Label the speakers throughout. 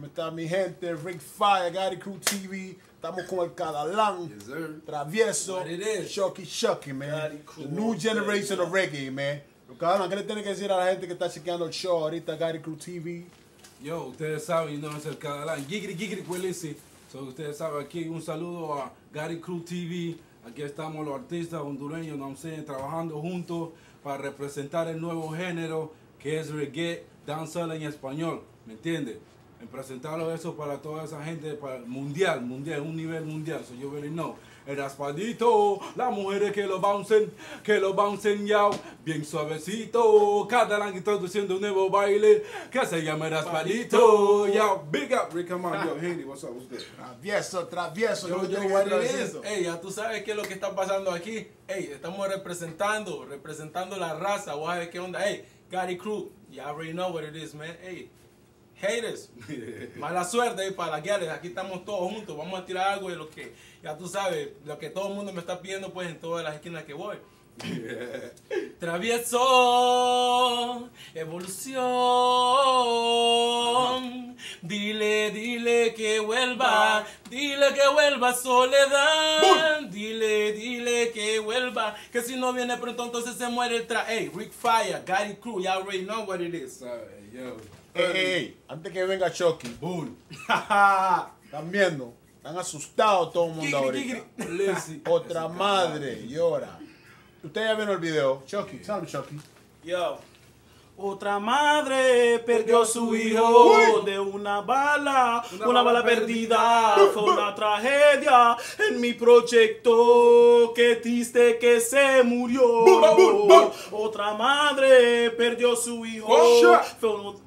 Speaker 1: ¿Cómo está mi gente? Rick Fire, Gary Crew TV. Estamos con el Catalán,
Speaker 2: Yes, sir.
Speaker 1: Travieso, Shocky, man. The new generation of reggae, man. Catalán, ¿qué le tiene que decir a la gente que está chequeando el show ahorita, Gary Crew TV?
Speaker 2: Yo, ustedes saben, no es el Catalán. Giggity, Willis. So, ustedes saben, aquí un saludo a Gary Crew TV. Aquí estamos los artistas hondureños, no sé, trabajando juntos para representar el nuevo género que es reggae, dancehall en español, ¿me entiendes? En presentarlo eso para toda esa gente, para mundial, un nivel mundial, so you already know. El raspadito, las mujeres que lo bouncen ya, bien suavecito. Catalán introduciendo un nuevo baile que se llama el raspadito. Ya, big up, Rick, come on, yo, Handy, what's up, what's good?
Speaker 1: Travieso.
Speaker 3: Yo, what it is. Ey, ya tú sabes qué es lo que está pasando aquí. Ey, estamos representando la raza. Voy a ver qué onda. Ey, Gary Crew, you already know what it is, man. Ey, haters, mala suerte para las guerras. Aquí estamos todos juntos. Vamos a tirar algo de lo que, ya tú sabes, lo que todo el mundo me está pidiendo pues en todas las esquinas que voy. Travieso, evolución. Dile que vuelva, soledad. Dile que vuelva, que si no viene pronto entonces se muere el Hey, Rick Fire, Gary Crew, you already know what it is.
Speaker 2: Yo.
Speaker 1: Ey, antes que venga Chucky, boom. Están viendo, están asustados todo el mundo ahorita. Otra madre llora. Ustedes ya vieron el video. Chucky, tell me, Chucky.
Speaker 4: Yo. Otra madre perdió su hijo de una bala perdida. Fue una tragedia en mi proyecto. Qué triste que se murió. Otra madre perdió su hijo. Fue un...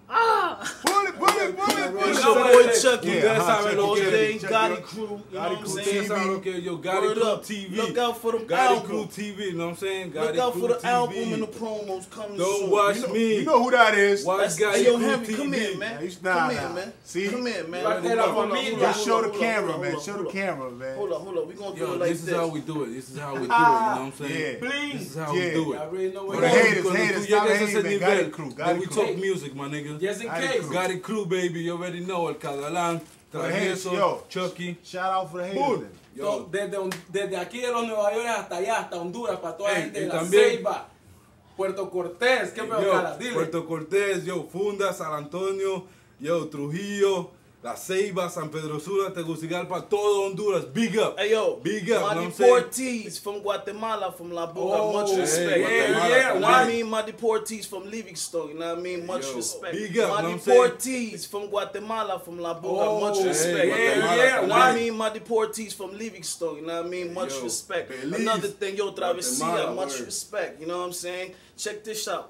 Speaker 2: Ustedes saben lo que es
Speaker 4: Gary Crew.
Speaker 2: Ustedes saben lo que es yo, Gary Crew TV.
Speaker 4: Look out for the
Speaker 2: Gary
Speaker 4: album.
Speaker 2: Crew TV, you know what I'm saying?
Speaker 4: Look out for the album and the promos coming
Speaker 2: Don't
Speaker 4: soon.
Speaker 2: watch me.
Speaker 1: You know who that is.
Speaker 2: Watch Gary
Speaker 4: Hey, yo,
Speaker 2: Crew
Speaker 4: Henry,
Speaker 2: TV.
Speaker 4: come here, man.
Speaker 1: Nah,
Speaker 4: Come
Speaker 1: nah.
Speaker 4: here, man.
Speaker 1: See?
Speaker 4: Come here, man.
Speaker 3: Right there,
Speaker 4: Hold on,
Speaker 1: Just show the
Speaker 4: hold on,
Speaker 1: camera,
Speaker 4: hold
Speaker 1: man.
Speaker 4: on,
Speaker 1: Show
Speaker 4: hold
Speaker 1: the
Speaker 4: on.
Speaker 1: camera, man.
Speaker 4: Hold on. We gonna do
Speaker 2: Yo,
Speaker 4: it like
Speaker 2: this is how we do it. This is how we do it. You know what I'm saying?
Speaker 1: Yeah.
Speaker 2: This is how we do
Speaker 3: You
Speaker 2: it.
Speaker 3: already know
Speaker 1: For
Speaker 3: what
Speaker 1: the
Speaker 3: it is.
Speaker 1: haters,
Speaker 2: Cuando tú
Speaker 1: stop
Speaker 2: llegues a
Speaker 1: hating,
Speaker 2: ese
Speaker 1: man.
Speaker 2: nivel,
Speaker 1: Gary Crew,
Speaker 2: then
Speaker 1: Gary
Speaker 2: we
Speaker 1: Crew.
Speaker 2: talk music, my nigga.
Speaker 3: Just in
Speaker 1: Gary
Speaker 3: case.
Speaker 1: Crew.
Speaker 2: Gary Crew, baby, you already know. El Catalán,
Speaker 1: For the haters,
Speaker 2: Travieso,
Speaker 1: yo.
Speaker 2: Chucky.
Speaker 1: Shout out for the haters.
Speaker 2: Boom.
Speaker 1: then.
Speaker 3: So, desde aquí de los Nueva York hasta allá, hasta Honduras, para toda la
Speaker 2: Ey,
Speaker 3: gente
Speaker 2: y
Speaker 3: de La
Speaker 2: también-
Speaker 3: Ceiba, Puerto Cortés, qué peor,
Speaker 2: Yo,
Speaker 3: cara, dile.
Speaker 2: Puerto Cortés, yo, Funda, San Antonio, yo, Trujillo, La Ceiba, San Pedro Sula, Tegucigalpa, todo Honduras. Big up.
Speaker 4: Hey yo,
Speaker 2: Big up, know what
Speaker 4: my
Speaker 2: I'm saying?
Speaker 4: deportees from Guatemala, from La Boca,
Speaker 3: Oh,
Speaker 4: much
Speaker 3: hey,
Speaker 4: respect.
Speaker 2: yeah,
Speaker 4: You know what I
Speaker 2: right.
Speaker 4: mean? My deportees from Livingstone, you know what I mean? Much
Speaker 2: Yo,
Speaker 4: respect.
Speaker 2: big up,
Speaker 4: My
Speaker 2: know what I'm saying?
Speaker 4: deportees from Guatemala, from La Boca,
Speaker 3: Oh,
Speaker 4: much
Speaker 3: hey,
Speaker 4: respect.
Speaker 3: yeah,
Speaker 4: You know
Speaker 3: yeah,
Speaker 4: what I
Speaker 3: right.
Speaker 4: mean? My deportees from Livingstone, you know what I mean? Much
Speaker 2: Yo,
Speaker 4: respect.
Speaker 2: Belize,
Speaker 4: Another thing, yo, Travesía,
Speaker 2: Guatemala,
Speaker 4: much
Speaker 2: word.
Speaker 4: respect. You know what I'm saying? Check this out.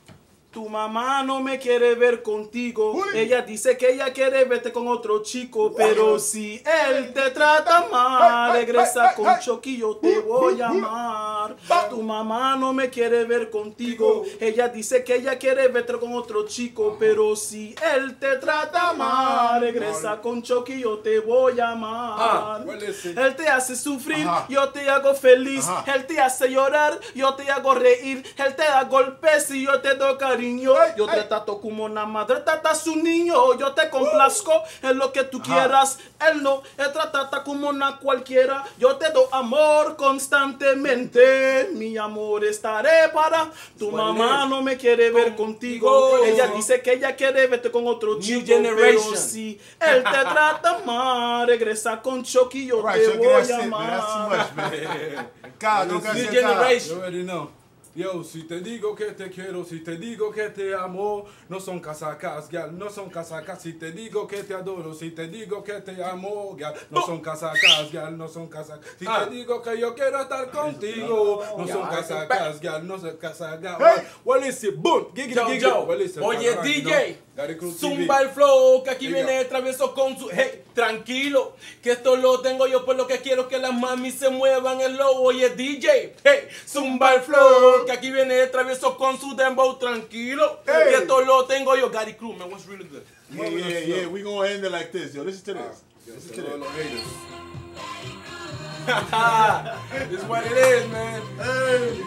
Speaker 4: Tu mamá no me quiere ver contigo. Ella dice que ella quiere verte con otro chico. Pero si él te trata mal, regresa con Chucky, yo te voy a amar. Tu mamá no me quiere ver contigo. Ella dice que ella quiere verte con otro chico. Pero si él te trata mal, regresa con Chucky, yo te voy a amar.
Speaker 2: well, listen.
Speaker 4: Él te hace sufrir,
Speaker 1: Ajá.
Speaker 4: yo te hago feliz.
Speaker 1: Ajá.
Speaker 4: Él te hace llorar, yo te hago reír. Él te da golpes y yo te doy cariño. Yo te trato como una madre trata a su niño. Yo te complazco en lo que tú quieras. Él no, él trata como una cualquiera. Yo te doy amor constantemente. Mi amor estaré para. Tu mamá no me quiere ver contigo. Ella dice que ella quiere verte con otro chico.
Speaker 3: generation.
Speaker 4: Pero si él te trata mal, regresa con Chucky, yo
Speaker 1: Right,
Speaker 4: te
Speaker 1: Chucky,
Speaker 4: voy
Speaker 1: that's
Speaker 4: a
Speaker 1: it, man. That's too
Speaker 4: amar.
Speaker 1: much, man. God, no
Speaker 3: New
Speaker 1: can't say
Speaker 3: generation.
Speaker 2: You already know. Yo, si te digo que te quiero, si te digo que te amo, no son casacas, gal, no son casacas. Si te digo que te adoro, si te digo que te amo, gal, no son casacas, gal, no son casacas. Si te digo que yo quiero estar contigo, no son casacas, gal, no son casacas. Well, listen, boom, giggity,
Speaker 3: Yo,
Speaker 2: giggity.
Speaker 3: yo.
Speaker 2: Well, listen,
Speaker 3: Oye,
Speaker 2: alright, you
Speaker 3: DJ,
Speaker 2: know, Gary Crew TV.
Speaker 3: zumba el flow, que aquí
Speaker 2: Big
Speaker 3: viene el Travieso con su... Hey, tranquilo, que esto lo tengo yo, por lo que quiero que las mami se muevan el lobo. Oye, DJ, hey, zumba el flow, que aquí viene el Travieso con su dembow, tranquilo,
Speaker 1: Hey.
Speaker 3: que esto lo tengo yo. Gary Crew, man, what's really good?
Speaker 1: Yeah. We gonna end it like this, yo. Listen to this.
Speaker 2: Yo,
Speaker 1: Listen to
Speaker 2: saludos a
Speaker 1: this.
Speaker 2: los haters.
Speaker 3: This is what it is, man.
Speaker 1: Hey.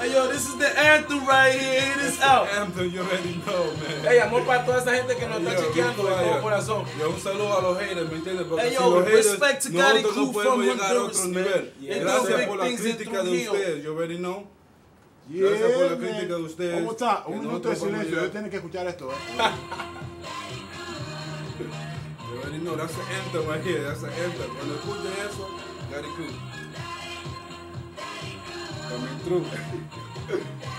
Speaker 3: Hey, yo, this is the anthem right here. It is out.
Speaker 2: Anthem, you already know, man.
Speaker 3: Hey, amor para toda esa gente que nos está chequeando de todo corazón.
Speaker 2: Yo, un saludo a los haters, ¿me entiendes? Porque
Speaker 3: Hey,
Speaker 2: si
Speaker 3: yo,
Speaker 2: los haters,
Speaker 3: respect to Gotti
Speaker 2: nosotros
Speaker 3: Crew
Speaker 2: no podemos
Speaker 3: from
Speaker 2: llegar a
Speaker 3: Honduras,
Speaker 2: otro
Speaker 3: man.
Speaker 2: nivel.
Speaker 3: Yeah.
Speaker 2: Gracias por la
Speaker 3: Things in
Speaker 2: crítica de
Speaker 3: Trujillo.
Speaker 2: ustedes, you already know.
Speaker 1: Yeah,
Speaker 2: Gracias por la
Speaker 1: man.
Speaker 2: crítica de ustedes.
Speaker 1: ¿Cómo está?
Speaker 2: Que
Speaker 1: Un minuto de
Speaker 2: nosotros podemos
Speaker 1: silencio.
Speaker 2: llegar.
Speaker 1: Ellos tienen que escuchar esto.
Speaker 2: You already know, that's the anthem right here, that's the anthem. Cuando escuchen eso, Gotti Crew. Coming through.